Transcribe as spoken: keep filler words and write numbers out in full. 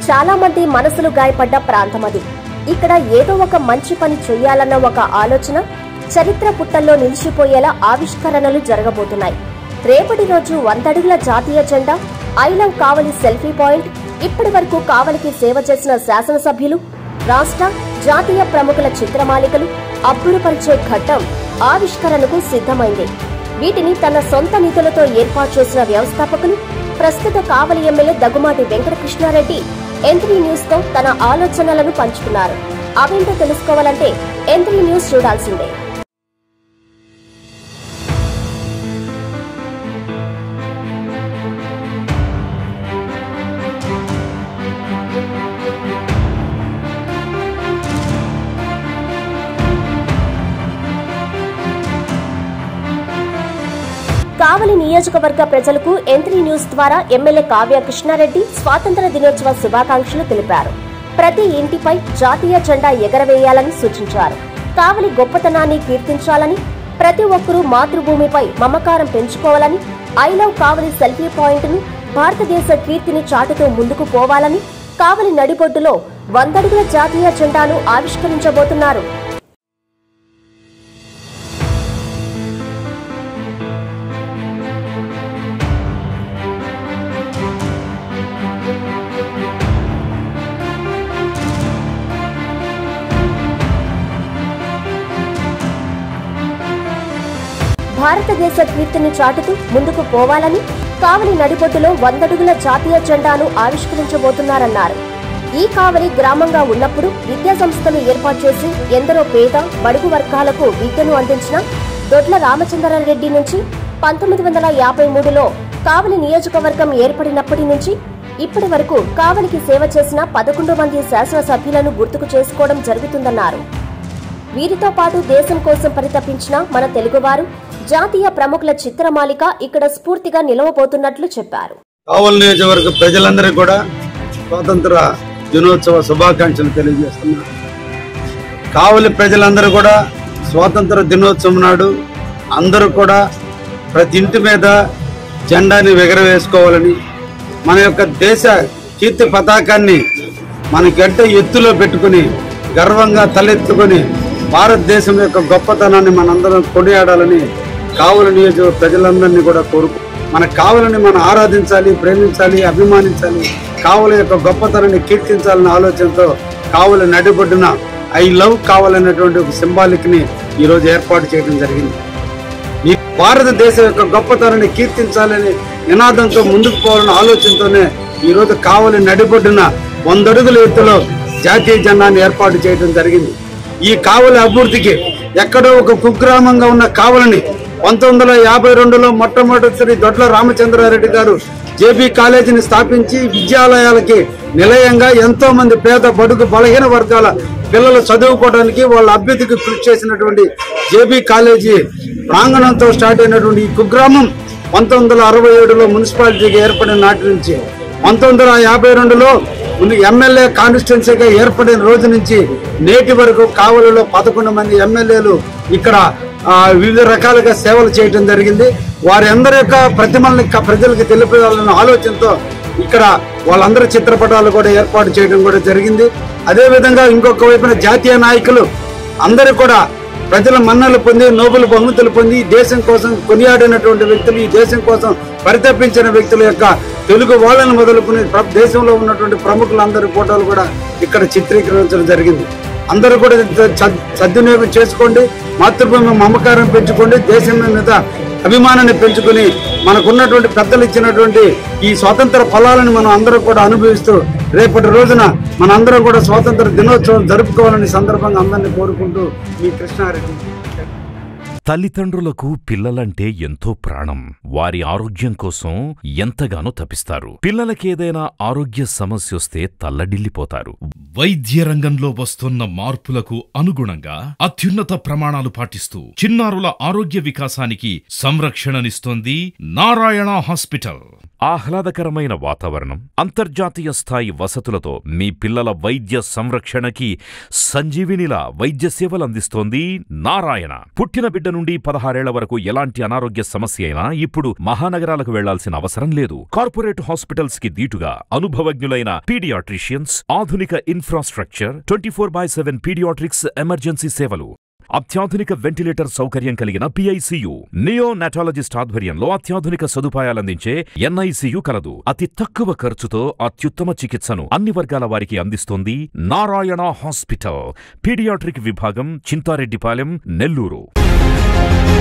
చాలా మంది మనసులు గాయపడ్డ ప్రాంతం అది. ఇక్కడ ఏదో ఒక మంచి పని చెయ్యాలన్న ఒక ఆలోచన చరిత్ర పుట్టల్లో నిలిచిపోయేలా ఆవిష్కరణలు జరగబోతున్నాయి. రేపటి రోజు వందడుగుల జాతీయ జెండా, I love Kavali selfie point, ఇప్పటి వరకు కావలికి సేవ చేసిన శాసనసభ్యులు, రాష్ట్ర జాతీయ ప్రముఖుల చిత్రమాలికలు అబ్బురపరిచే ఘట్టం ఆవిష్కరణకు సిద్ధమైంది. వీటిని తన సొంత నిధులతో ఏర్పాటు చేసిన వ్యవస్థాపకులు ప్రస్తుత Kavali MLA Daggumati Venkatakrishna Reddy N three news తో తన ఆలోచనలను పంచుకున్నారు. అవేంటో తెలుసుకోవాలంటే ఎన్ త్రీ న్యూస్ చూడాల్సిందే. కావలి నియోజకవర్గ ప్రజలకు ఎన్ త్రీ న్యూస్ ద్వారా ఎమ్మెల్యే కావ్య కృష్ణారెడ్డి స్వాతంత్ర దినోత్సవ శుభాకాంక్షలు తెలిపారు. ప్రతి ఇంటిపై జాతీయ జెండా ఎగరవేయాలని సూచించారు. కావలి గొప్పతనాన్ని కీర్తించాలని, ప్రతి ఒక్కరూ మాతృభూమిపై మమకారం పెంచుకోవాలని, I love Kavali selfie point ను భారతదేశ కీర్తిని చాటుతూ ముందుకు పోవాలని కావలి నడిబొడ్డులో వందడుగుల జాతీయ జెండాను ఆవిష్కరించబోతున్నారు. భారతదేశ కీర్తిని చాటుతూ ముందుకు పోవాలని కావలి నడిబొడ్డులో వందడుగుల జాతీయ జెండాను ఆవిష్కరించబోతున్నారన్నారు. ఈ కావలి గ్రామంగా ఉన్నప్పుడు విద్యా సంస్థలు ఏర్పాటు చేసి ఎందరో పేద బడుగు వర్గాలకు విద్యను అందించిన దొడ్ల రామచంద్రారెడ్డి నుంచి పంతొమ్మిది వందల యాభై మూడులో కావలి నియోజకవర్గం ఏర్పడినప్పటి నుంచి ఇప్పటి వరకు కావలికి సేవ చేసిన పదకొండు మంది శాసనసభ్యులను గుర్తుకు చేసుకోవడం జరుగుతుందన్నారు. వీరితో పాటు దేశం కోసం పరితపించిన మన తెలుగువారు, జాతీయ ప్రముఖుల చిత్రమాలిక ఇక్కడ స్ఫూర్తిగా నిలవబోతున్నట్లు చెప్పారు. కావలి నియోజకవర్గ ప్రజలందరికీ కూడా స్వాతంత్ర దినోత్సవ శుభాకాంక్షలు తెలియజేస్తున్నారు. కావలి ప్రజలందరూ కూడా స్వాతంత్ర దినోత్సవం నాడు అందరూ కూడా ప్రతి ఇంటి మీద జెండాని ఎగరవేసుకోవాలని, మన యొక్క దేశ కీర్తి పతాకాన్ని మనకంటే ఎత్తులో పెట్టుకుని గర్వంగా తలెత్తుకొని భారతదేశం యొక్క గొప్పతనాన్ని మనందరం కొనియాడాలని కావలి నియోజకవర్గ ప్రజలందరినీ కూడా కోరుకు మన కావలిని మనం ఆరాధించాలి, ప్రేమించాలి, అభిమానించాలి, కావలి యొక్క గొప్పతనాన్ని కీర్తించాలనే ఆలోచనతో కావలి నడిబొడ్డున ఐ లవ్ కావాలనేటువంటి ఒక సింబాలిక్ ని ఈరోజు ఏర్పాటు చేయడం జరిగింది. ఈ భారతదేశం యొక్క గొప్పతనాన్ని కీర్తించాలని నినాదంతో ముందుకు పోవాలనే ఆలోచనతోనే ఈరోజు కావలి నడిబొడ్డున వందడుగుల ఎత్తులో జాతీయ జెండాన్ని ఏర్పాటు చేయడం జరిగింది. ఈ కావలి అభివృద్ధికి ఎక్కడో ఒక కుగ్రామంగా ఉన్న కావలిని పంతొమ్మిది వందల యాభై రెండులో మొట్టమొదటిసారి దొడ్ల రామచంద్రారెడ్డి గారు జేబీ కాలేజీని స్థాపించి విద్యాలయాలకి నిలయంగా ఎంతో మంది పేద బడుగు బలహీన వర్గాల పిల్లలు చదువుకోవడానికి వాళ్ళ అభ్యుతికి కృషి చేసినటువంటి జేబీ కాలేజీ ప్రాంగణంతో స్టార్ట్ అయినటువంటి ఈ కుగ్రామం పంతొమ్మిది వందల అరవై ఏడులో మున్సిపాలిటీగా ఏర్పడిన నాటి నుంచి పంతొమ్మిది వందల యాభై రెండులో ఎమ్మెల్యే కాన్స్టిట్యున్సీగా ఏర్పడిన రోజు నుంచి నేటి వరకు కావలిలో పదకొండు మంది ఎమ్మెల్యేలు ఇక్కడ వివిధ రకాలుగా సేవలు చేయడం జరిగింది. వారి అందరి యొక్క ప్రతిమల్ని ప్రజలకు తెలిపాలన్న ఆలోచనతో ఇక్కడ వాళ్ళందరి చిత్రపటాలు కూడా ఏర్పాటు చేయడం కూడా జరిగింది. అదేవిధంగా ఇంకొక వైపున జాతీయ నాయకులు అందరూ కూడా ప్రజల మన్నలు పొంది నోబెల్ బహుమతులు పొంది దేశం కోసం కొనియాడినటువంటి వ్యక్తులు, ఈ దేశం కోసం పరితపించిన వ్యక్తుల యొక్క తెలుగు వాళ్ళని మొదలుకుని దేశంలో ఉన్నటువంటి ప్రముఖులందరి ఫోటోలు కూడా ఇక్కడ చిత్రీకరించడం జరిగింది. అందరూ కూడా సద్వినియోగం చేసుకోండి, మాతృభూమి మమకారం పెంచుకోండి, దేశం మీద అభిమానాన్ని పెంచుకుని మనకున్నటువంటి పెద్దలు ఇచ్చినటువంటి ఈ స్వాతంత్ర ఫలాలను మనం అందరం కూడా అనుభవిస్తూ రేపటి రోజున మనందరం కూడా స్వాతంత్ర దినోత్సవం జరుపుకోవాలని సందర్భంగా అందరినీ కోరుకుంటూ మీ కృష్ణారెడ్డి. తల్లిదండ్రులకు పిల్లలంటే ఎంతో ప్రాణం. వారి ఆరోగ్యం కోసం ఎంతగానో తపిస్తారు. పిల్లలకేదైనా ఆరోగ్య సమస్యొస్తే తల్లడిల్లిపోతారు. వైద్య రంగంలో వస్తున్న మార్పులకు అనుగుణంగా అత్యున్నత ప్రమాణాలు పాటిస్తూ చిన్నారుల ఆరోగ్య వికాసానికి సంరక్షణనిస్తోంది నారాయణ హాస్పిటల్. ఆహ్లాదకరమైన వాతావరణం, అంతర్జాతీయ స్థాయి వసతులతో మీ పిల్లల వైద్య సంరక్షణకి సంజీవినిలా వైద్య సేవలు అందిస్తోంది నారాయణ. పుట్టిన బిడ్డ నుండి పదహారేళ్ల వరకు ఎలాంటి అనారోగ్య సమస్య అయినా ఇప్పుడు మహానగరాలకు వెళ్లాల్సిన అవసరం లేదు. కార్పొరేట్ హాస్పిటల్స్ కి దీటుగా అనుభవజ్ఞులైన పీడియాట్రిషియన్స్, ఆధునిక infrastructure, twenty four by seven paediatrics emergency సేవలు, అత్యాధునిక వెంటిలేటర్ సౌకర్యం కలిగిన పిఐసియు, నియో నాటాలజిస్ట్ ఆధ్వర్యంలో అత్యాధునిక సదుపాయాలందించే ఎన్ఐసియు కలదు. అతి తక్కువ ఖర్చుతో అత్యుత్తమ చికిత్సను అన్ని వర్గాల వారికి అందిస్తోంది నారాయణ హాస్పిటల్. పీడియాట్రిక్ విభాగం, చింతారెడ్డిపాలెం, నెల్లూరు.